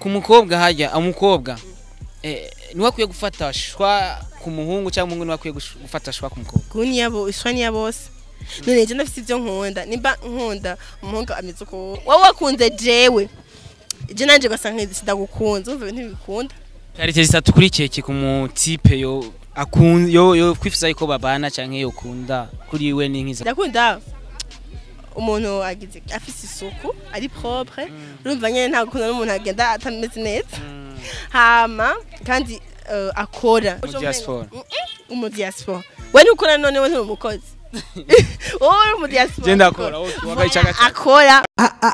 ku mukobwa hajya umukobwa niwe akwiye gufatashwa ku muhungu cyangwa umuhungu niwe akwiye gufatashwa ku mukobwa kuni yabo ishwani ya bose none je ndafite ivyo nkunda nimba nkunda umuhungu ameze ko wowe wakunze jewe je nanje gasanga sidagukunze umva ntibikunda karite zitatu kuri keke ku mutipe yo yo kwifuza yuko babana canke yo kunda kuri we ni nkiza ndakunda umuntu agize afise isuku ari propre urumva nyene nta gukunda n'umuntu agenda atameze neza hama kandi akora mu diaspora we nukora none we ntumukozi wowe mu diaspora genda akora wagayicaga akora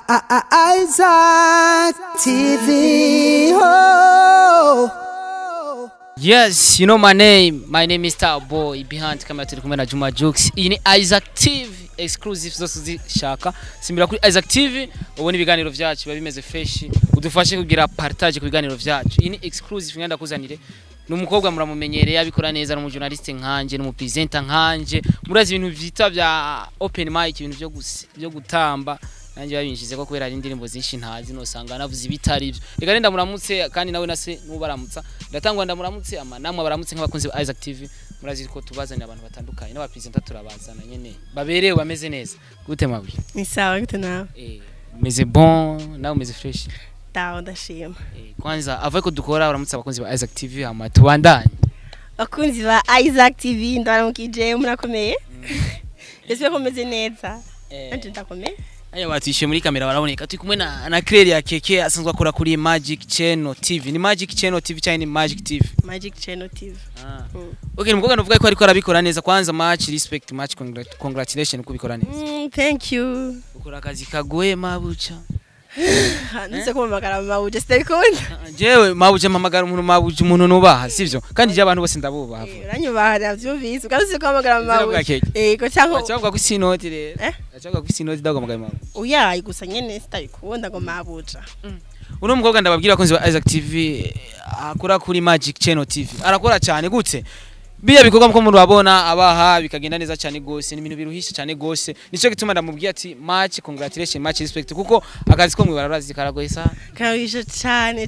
Isaac TV ho. Yes, you know my name is Star Boy. Behind camera turi kumwe na Juma Jokes. Iyi ni Isaac TV exclusive zose zishaka. Simbira kuri Isaac TV ubone ibiganiro vyacu biba bimeze fresh. Udufashe kugira partage ku biganiro vyacu. Iyi ni exclusive ngenda kuzanire. Numukobwa muramumenyereye abikora neza no mu journalist nkanje no mu presenter nkanje. Murazi ibintu vyita vya open mic ibintu byo gutamba. Nanjye babinjize ko kubera ari indirimbo zinshi ntazi no sanga navuze ibitari byo. Reka renda muramutse kandi nawe nase nubaramutsa. Ndatangwa ndamuramutse namwe baramutse nk'abakunzi ba Isaac TV. Murazi ko tubazanira abantu batandukanye n'aba presenter turabazana nyene. Baberewe bameze neza. Gute mabwi? ni sawa gute nawe Meze bon, nawe meze fresh. Tawo ndashima Kwanza avaye ko dukora uramutse abakunzi ba Isaac TV ama tubandanye. Bakunzi ba Isaac TV ndaramukije murakomeye. Ese ko meze neza. Anje ndakomeye. Aya batishe muri kamera baraboneka turi kumwe na Claire ya keke asanzwe akora kuri Magic Channel TV. Ni Magic Channel TV cyane ni Magic TV? Magic Channel TV. Okay, umukobwa navuga ko ariko arabikora neza kwanza much respect much congratulations kubikora neza. Thank you. Ukora akazi kagoye mabuca. Nise ko magara mabuca stabikunda. Jewe mabuca mamagara umuntu mabuca umuntu nubaha sivyo kandi je abantu bose ndabubaha. Uranyubaha navyumvise ugarutse ko magara mabuca. Ko cyangwa cyangwa ku sinoti rero. Cyangwa ku sinoti dago magara mabuca. Uyayi gusa nyene stabikunda ngo mabuca. Uno mukobwa ndababwira ko nzi wa Isaac TV akora kuri Magic Channel TV. Arakora cyane gute? Biya bikorwa mko muri wabona abaha bikagenda neza cyane gose ni ibintu biruhisha cyane gose nico gituma ndamubwiye ati much congratulations much respect kuko akazi ko mwibarazi karagoyesa karisha cyane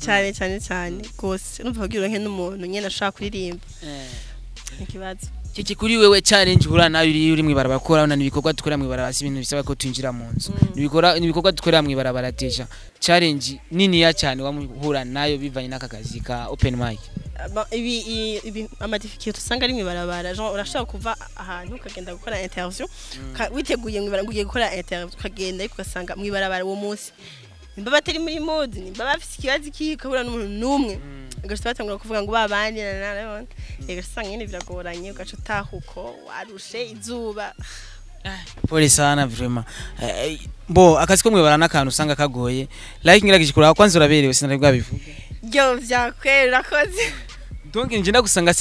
gose numva kugira nke n'umuntu nyene ashaka kuririmba ikibazo kiki kuri wewe challenge hura nayo uri mwibarabara bakora na nibikorwa dukorera mwibarabara ibintu bisaba ko twinjira mu nzu nibikorwa dukorera mwibarabara deja challenge nini ya cyane wamuhura nayo bivanye n'akakazi ka open mic ibi amadifikiyo tusanga ari mwibarabara genre urashaka kuva ahantu ukagenda gukora interview witeguye mwibarabara gukora interview ukagenda ariko ugasanga mwibarabara uwo munsi nimba batari muri mode nimba bafite ikibazo kikahura n'umuntu numwe ugashita batangura kuvuga ngo babandi na ugasanga nyine biragoranye ugaca utahuko warushe izuba pole sana vraiment bo akazi ko mwibarana n'akantu usanga kagoye like ngiragiye kuraba kwanza uraberewe sinari bwabivuga byo vyakwera koze donc njenda gusanga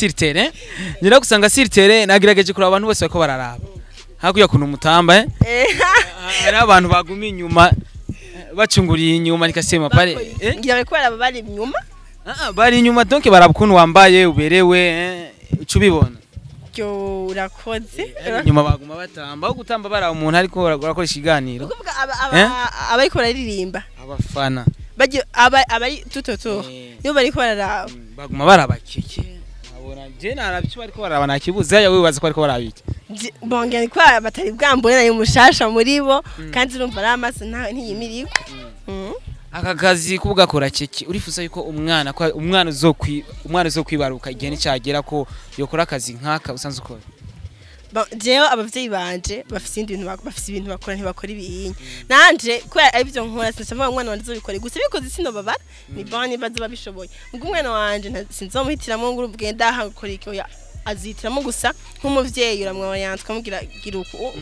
sur terrain nagirageje kuraba abantu bose bako bararaba hakuya kuntu mutamba ari abantu bagumi inyuma bacunguriye inyuma nikasema pare ngira bako bari inyuma bari inyuma donc barabukuntu wambaye uberewe ucubibona cyo urakoze inyuma baguma batamba aho gutamba bara umuntu ariko barakoresha iganiro ukuvuga abariko bararirimba abafana baje abari tutoto niyo bariko bararaba baguma barabakeke abona je narabyo bariko baraba nakibuza yawe wibaza ko bariko barabiki bongera ko batari bwambone nayo mushasha muri bo kandi urumva ari amaso ntiyimiriko aka kazi kubugakora keke urifuza yuko umwana uzokwibaruka igihe nicagera ko yokora akazi nkaka usanzwe ukora jewe abavyeyi banje bafise ibintu bakora ntibakora ibinyi nanje ko arivyo nkora sinshaka umwana wanje zobikora gusa bikoze sino babara ni bani bazo babishoboye ngo umwana wanje sinzomuhitiramo ngo urugenda hakora iki azitiramo gusa nk'umuvyeyi uramwa yanzwe amugira giruko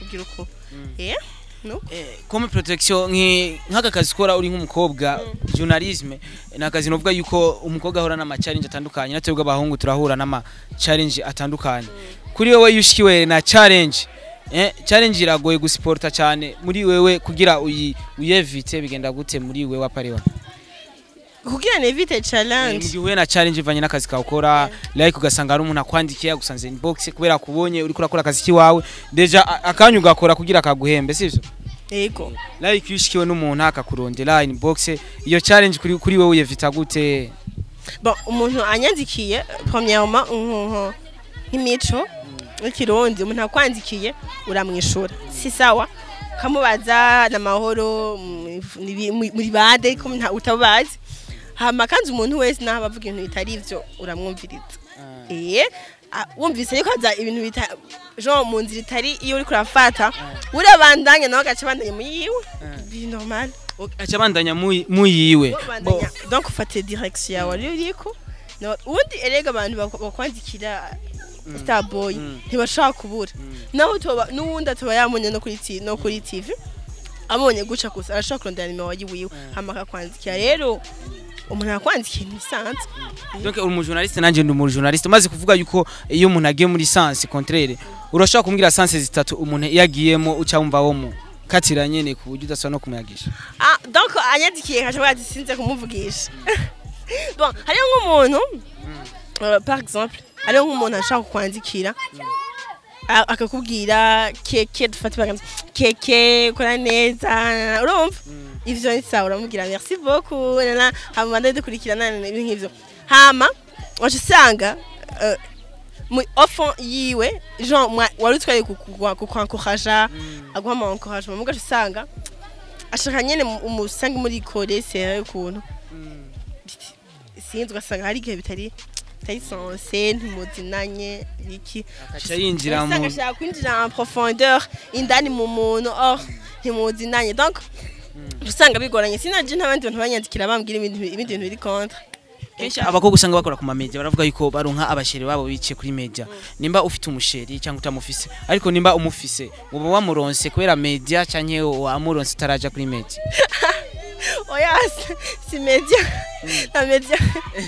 no comme protection nk'aka kazi kora uri nk'umukobwa journalisme nakazi novuga yuko umukobwa ahora n'ama challenge atandukanye natwe abahungu turahura n'ama challenge atandukanye kuri wewe yushikiwe na challenge challenge iragoye gusporta cyane muri wewe kugira uyevite bigenda gute muri wewe apariwa kugira nevite challenge mugiwe na challenge ivanye n'akazi ka ukora like ugasanga ari umuntu akwandikiye gusanze inbox kubera kubonye uri kurakora akazi kiwawe deja akanyuga akora kugira akaguhembe sivyo yego like yishikiwe n'umuntu akakurondera inbox iyo challenge kuri wewe yevita gute bon umuntu anyandikiye premièrement nk'imico ikirundi umuntu akwandikiye uramwishura si sawa kamubaza namahoro muri bade ko utabazi hama kandi umuntu wese naho bavuga ibintu bitari ivyo uramwumviriza wumvise yuko haza ibintu bita Jean mu nzira itari iyo uri kurafata urabandanya nawe agace bandanye muyiwe bi normal acha bandanya muyiwe donc ufate direction yawe ariko ubundi erega abantu bakwandikira Starboy ntibashaka kubura naho toba nuwundi atoba yamonye no kuri TV abonye guca gusa arashaka kurondera nimero yiwe hama akakwandikira rero umuntu akwandikiye nisanze donc uri umujournaliste nanje ndi umujournaliste maze kuvuga yuko iyo umuntu agiye muri sens contraire urashaka kumbwira sens zitatu umuntu yagiyemo uca wumva wo mu katira nyene ku buryo udasaba no kumuyagisha donc anyandikiye nkashobora sinze kumuvugisha bon hari nk'umuntu par exemple ari nk'umuntu ashaka kwandikira akakubwira keke dufate baganza keke kora neza urumva ivyo nisa uramubwira merci beaucoup nana hamanda dukurikirana ibintu nk'ivyo hama wasanga mu offre yiwe Jean wari utwaye kukwankoraja agwama encouragement mugaje usanga ashaka nyene umusangi muri kore c'est ukuntu sinzi ugasanga hari igihe bitari sense ntimuzinanye iki akaca yinjira mu ashaka kwinjira en profondeur indani mu muntu ntimuzinanye donc usanga bigoranye sinaje n'abandi bantu banyandikira bambwira ibindi bintu biri contre kenshi abakobwa usanga bakora ku mamedia baravuga yuko baronka abasheri babo bice kuri media nimba ufite umusheri cyangwa utamufise ariko nimba umufise uba wamuronse kubera media canke wamuronse taraja kuri media oya si media na media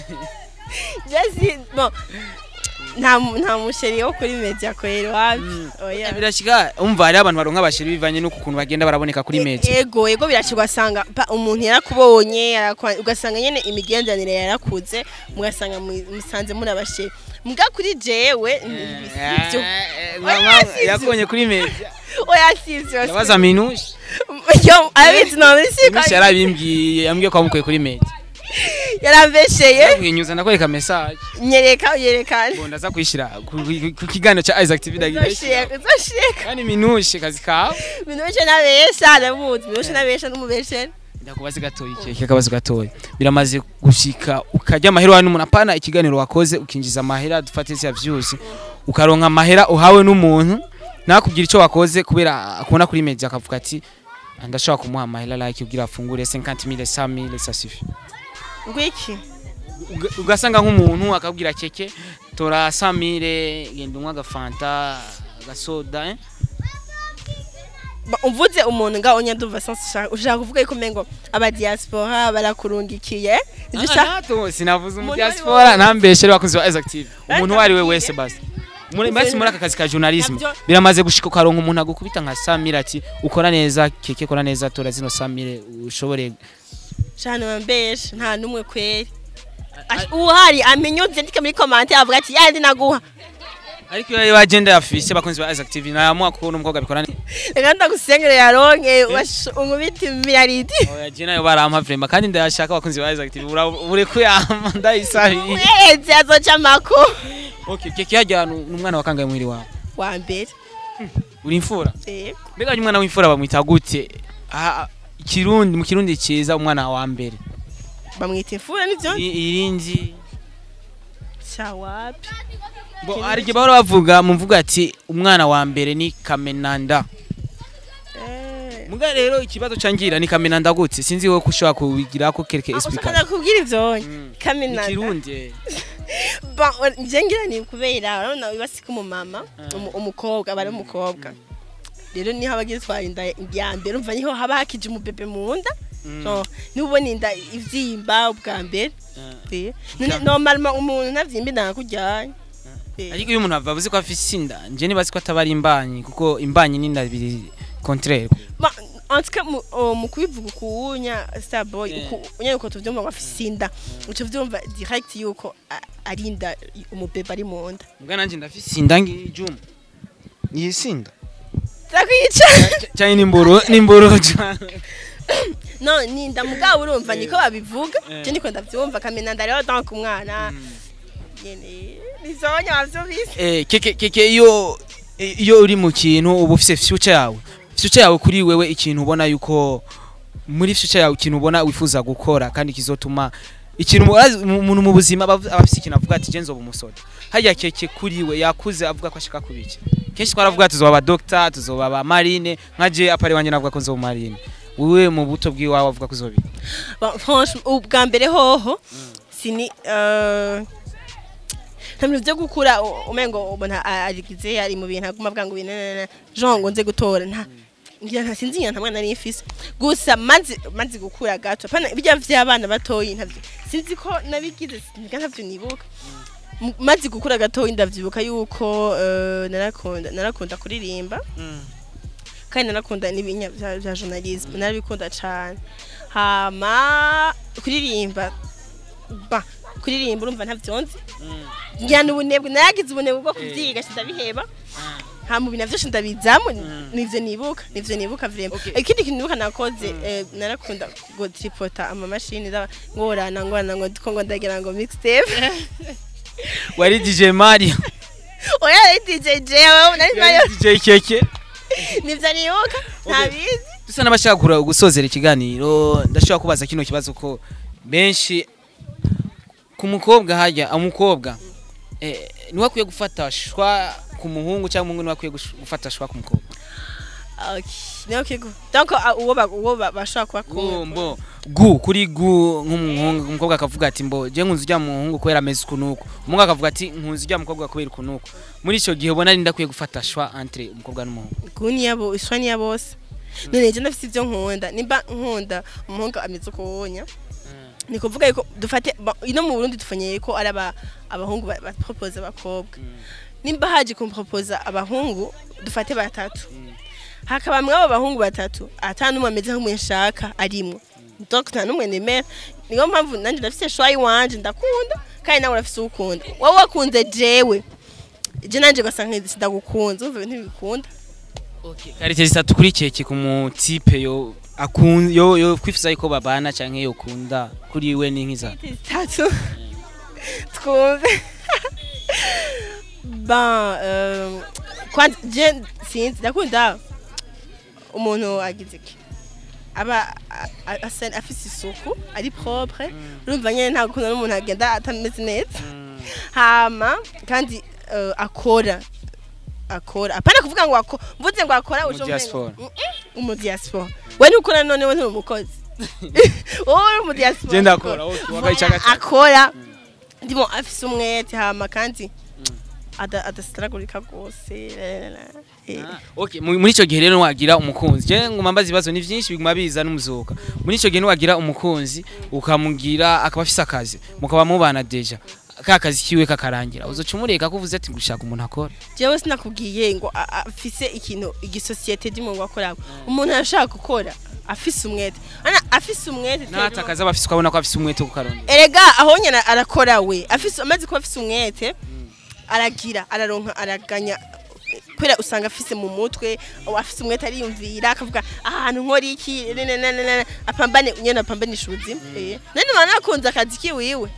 Jasi bon nta musheri wo kuri media kwero wapi oya birashika umva ari abantu baronka abasheri bivanye no kukuntu bagenda baraboneka kuri media ego birashigwa sanga umuntu yarakubonye ugasanga nyene imigendanire yarakuze mugasanga musanze muri abasheri mbwa kuri jewe ibyo yakonye kuri media oya sivyo yabaza minushi yo abitsi no bisika yarabimbwiye yambwiye ko amukuye kuri media yarambesheye nginyuza nakwereka message yerekana bonda za kwishira ku kiganiro cha Isaac TV ndagiye kandi minushe kazi kawe minushe nabesha ndamuzi minushe nabesha n'umubeshe ndakubaze gatoyi keke akabazo gatoyi biramaze gushika ukajya amahera wa n'umuntu apana ikiganiro wakoze ukinjiza amahera dufatise ya views ukaronka amahera uhawe n'umuntu nakubwira ico wakoze kubera akubona kuri media akavuga ati ndashaka kumuha amahera like ugira afungure 50000 100000 ça suffit ngwiki ugasanga nk'umuntu akabwira keke tora 100000 genda umwa gafanta gasoda umvuze umuntu nga onya ndumva sans ushaka kuvuga yuko mengo aba diaspora barakurungikiye dushaka sinavuze mu diaspora ntambeshere bakunze wa Isaac TV umuntu wari we wese basi muri aka kazi ka journalism biramaze gushika ukaronka umuntu agukubita nka 100000 ati ukora neza keke kora neza tora zino 100000 ushobore cyane wambeshe nta numwe kweri uhari amenyuze ndike muri commentaire avuga ati yandi naguha ariko iyo agenda yafise bakunzi ba Isaac TV nayamuha ko n'umukobwa bikorana reka ndagusengere yaronke ungubiti miliyaridi oya je nayo barampa vrema kandi ndashaka bakunzi ba Isaac TV ure kuyama ndayisabi weze azoca mako okay keke yajya n'umwana wakangaye mwiri wawe wa mbere uri imfura mbega umwana w'imfura bamwita gute Kirundi mu Kirundi ciza umwana wa mbere bamwita imfura nivyo irindi chawapi bo arije bahora bavuga muvuga ati umwana wa mbere ni Kamenanda muga rero ikibazo cangira ni Kamenanda gute sinzi we kushaka kubigira ko quelque explication nakubwira ivyo Kamenanda Kirundi ba ngira ni kubera urabona wibasika umumama umukobwa bari umukobwa rero ni habagize twarinda ya mbere umva niho haba hakije umubebe mu nda so nubona inda ivyimba ubwa mbere normalement umuntu navyimba ndakujyanye ariko uyu muntu bavuze ko afise inda nje nibazi ko atabari imbanyi kuko imbanyi n'inda biri contraire en tout cas mu kubivuga kunya Starboy unya uko tuvyumva ko afise inda uco vyumva direct yuko arinda umubebe ari mu nda mbwa nanje ndafise inda ngijuma yisinda Zakwica. cyane nimburu No ni ndamugabo urumva niko babivuga. Je niko ndavyumva kamena ndariho donc umwana. Yene nizonya wavyumvise. Keke iyo uri mu kintu uba ufise future yawe kuri wewe ikintu ubona yuko muri future yawe ikintu ubona wifuza gukora kandi kizotuma ikintu umuntu mu buzima abafise ikintu avuga ati je nzoba umusoda hajya keke kuri we yakuze avuga ko ashaka kubiki kenshi twaravuga tuzoba aba doctor tuzoba aba marine nkaje apare wanje navuga ko nzoba marine wewe mu buto bwiwawe avuga ko uzobi franchement ubwa mbere hoho sini ntamwe byo gukura umengo ubona arigize ari mu bintu aguma bwangu binene jongo nze gutora nta ngira nta sinzi nta mwana nari mfise gusa manzi gukura gato pana bijya vy'abana batoyi ntavyo sinzi ko nabigize ntavyo nibuka manzi gukura gato ndavyibuka yuko narakunda kuririmba kandi narakunda n'ibinya bya journalism narabikunda cyane hama kuririmba urumva ntavyonzi njyana ubunebwe naragize ubunebwe bwo kuvyiga ndabiheba hamu bintu vyose ndabizamo nivyo nibuka vraiment ikindi kintu nibuka nakoze narakunda go tripota ama machine ngorana ngo ndiko ndagira ngo mixtape wari DJ Mario oya DJ Jewe nari Mario DJ Keke nivyo nibuka ntabizi dusa nabashaka gusozera ikiganiro ndashaka kubaza kino kibazo ko benshi ku mukobwa hajya umukobwa ni wakwiye gufatashwa ku muhungu cyangwa umuhungu ni wakwiye gufatashwa ku mukobwa okay donc uwo bashaka kuba kuri nk'umuhungu umukobwa akavuga ati mbo je nkunzi ujya muhungu kwera ameze kunuko umuhungu akavuga ati nkunzi ujya mukobwa kwera kunuko muri ico gihe ubona ninda kwiye gufatashwa entre umukobwa n'umuhungu kuni yabo ishwani ya bose none je ndafite ivyo nkunda nimba nkunda umuhungu ameze kuwonya ni kuvuga yuko dufate ino mu Burundi dufanyeye ko ari abahungu bapropose abakobwa nimba haje kumpropose abahungu dufate batatu hakaba mwe abo bahungu batatu atanumwe ameze nk'umwe nshaka arimo donc nta numwe nemera niyo mpamvu nanje ndafise shwayi wanje ndakunda kandi nawe urafise ukunda wowe wakunze jewe je nanje gasanke sindagukunze umva ntibikunda okay karite zitatu kuri keke ku mutipe yo yo kwifuza yuko babana canke yo kunda kuri we ni nkiza zitatu twumve kwa je sinzi ndakunda umuntu agize iki aba afise isuku ari propre urumva nyene nta gukunda n'umuntu agenda atameze neza hama kandi akora apana kuvuga ngo mvuze ngo akora umu diaspora we nukora none we ntumukozi wowe mu diaspora je ndakora wakayicaga akora ndimo afise umwete hama kandi adastragurika gose okay muri ico gihe rero wagira umukunzi je nguma mbaza ibibazo ni vyinshi biguma biza n'umuzuka muri ico gihe wagira umukunzi ukamugira akaba afise akazi mukaba mubana deja kakazi kiwe kakarangira uzocumureka kuvuze ati ngushaka umuntu akora jewe sinakubwiye ngo afise ikintu igisociete ndimo ngo akora umuntu arashaka gukora afise umwete afise umwete natakaza abafise kwabona ko afise umwete kukaronda erega aho nyana arakora we afise amaze ko afise umwete aragira araronka araganya kwera usanga afise mu mutwe afise umwete ariyumvira akavuga ahantu nkori iki apambane nyene apambanisha ubuzima none mwana akunze akazi kiwiwe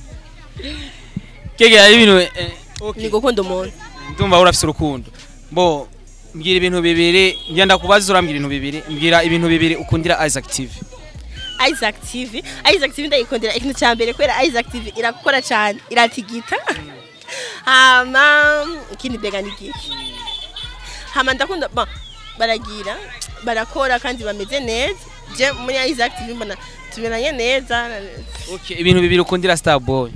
kege ari ibintu okay ni gukunda umuntu ndumva urafise urukundo mbo mbwira ibintu bibiri ngenda kubaza urambwira ibintu bibiri mbwira ibintu bibiri ukundira Isaac TV ndayikundira ikintu cyambere kwera Isaac TV irakora cyane iratigita hama ikindi bega nigiki hama ndakunda baragira barakora kandi bameze neza je muri Isaac TV mbona tumenanye neza okay ibintu bibiri ukundira Starboy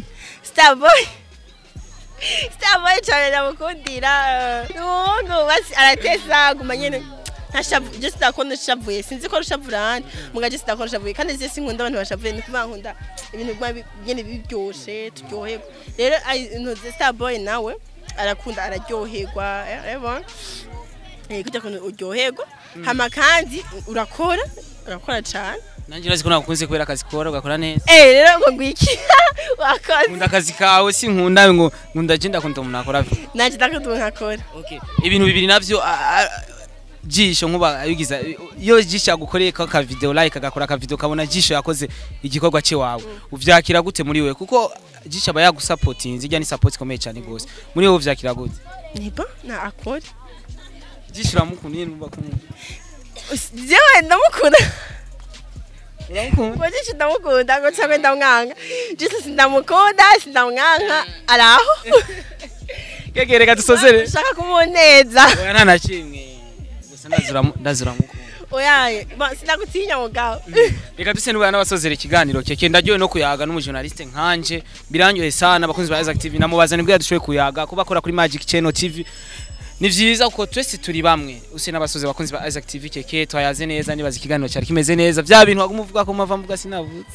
cyane ndamukundira n'uwo basi aratesa gumanyene ntashavu je sitakonde shavuye sinzi ko rushavurana mugaje sitakonde shavuye kandi je sinkunda abantu bashavuye ni kubankunda ibintu byene biryoshe turyoherwa rero intoze Starboy nawe arakunda araryoherwa kujya ko uryoherwa hama kandi urakora cyane nanjye urazi ko nakunze kubera akazi kora ugakora neza rero ngo ngwiki wakoze nkunda akazi kawe si nkunda ngo nkunda je ndakunda umuntu akora nanjye ndakunda umuntu akora okay ibintu bibiri navyo jisho nkuba yugiza iyo jisho gukoreye ka video like agakora ka video kabona jisho yakoze igikorwa cye wawe uvyakira gute muri we kuko jisho aba yagusupporting zijya ni support komeye cyane gose muri we uvyakira gute niba na akora jisho ramukundiye numva kumwe jewe ndamukunda uramukunda jisho ndamukunda ngo cyangwa ndamwanga jisho sindamukunda sindamwanga araho kegereka dusozere shaka kumuneza oya nta nakimwe gusa ndazura mukunda oyaye sinagutinya mugabo reka duse n'ubana n'abasozera ikiganiro keke ndaryoye no kuyaga n'umujournaliste nkanje biranyoye sana abakunzi ba Isaac TV namubazane bwa dushoye kuyaga kuba akora kuri Magic Channel TV ni vyiza uko twese turi bamwe use n'abasoze bakunzi ba Isaac TV keke twayaze neza nibaza ikiganiro cyari kimeze neza bya bintu bagumuvuga ko mava mvuga sinavutse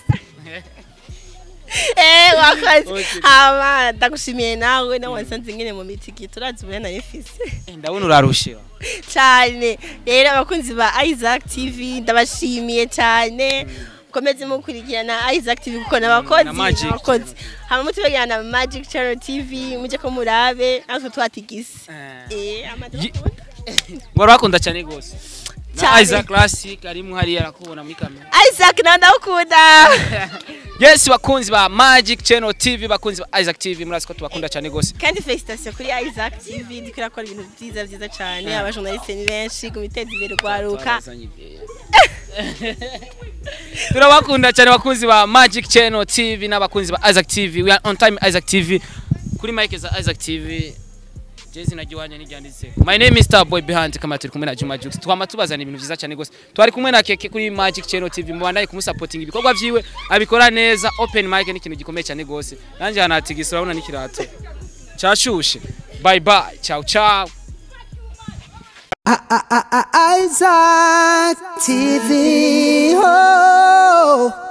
wakazi hama ndagushimiye nawe na wansanze ngene mu mitiki turazubona na efisi ndabona urarushira cyane rero abakunzi ba Isaac TV ndabashimiye cyane komeze mukurikirana Isaac TV kuko nabakozi hama mutubegana Magic Channel TV muje ko murabe natwe twatigise amadukunda warakunda cyane gose Isaac Classic arimo hari arakubona muri kamera Isaac ndakunda yes bakunzi ba Magic Channel TV bakunzi ba Isaac TV murasiko tubakunda cyane gose kandi felicitation kuri Isaac TV dikira ko ibintu byiza cyane abajournaliste ni benshi kumiteza imbere kwaruka turabakunda cyane bakunzi ba Magic Channel TV n'abakunzi ba Isaac TV we are on time Isaac TV kuri mic za Isaac TV jezi nagiwanye n'ibyanditse my name is Starboy behind kama turi kumwe na Juma Jux twama tubazana ibintu byiza cyane gose twari kumwe na keke kuri Magic Channel TV mubandaye kumusupporting ibikorwa vyiwe abikora neza open mic ni kintu gikomeye cyane gose nanje hanatigisura urabona n'ikirato cyashushe bye bye ciao ciao Isaac TV. Oh.